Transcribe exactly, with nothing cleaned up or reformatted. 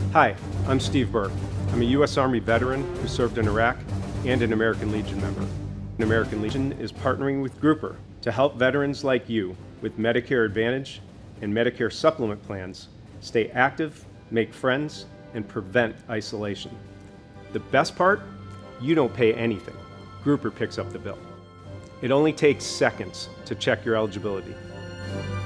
Hi, I'm Steve Burke. I'm a U S Army veteran who served in Iraq and an American Legion member. An American Legion is partnering with Grouper to help veterans like you with Medicare Advantage and Medicare Supplement plans stay active, make friends, and prevent isolation. The best part? You don't pay anything. Grouper picks up the bill. It only takes seconds to check your eligibility.